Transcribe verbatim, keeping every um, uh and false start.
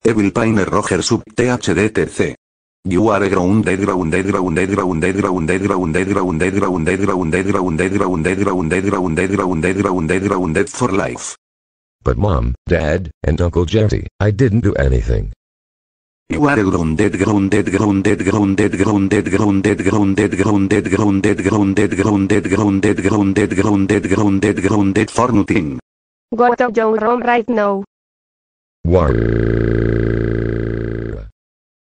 Evil Painter Roger sub T H D T C. You are grounded grounded grounded grounded grounded grounded grounded grounded grounded grounded grounded grounded grounded grounded grounded grounded for life. But Mom, Dad, and Uncle Jesse, I didn't do anything. You are grounded grounded grounded grounded grounded grounded grounded grounded grounded grounded grounded grounded grounded grounded grounded grounded for nothing. Go to your room right now. War.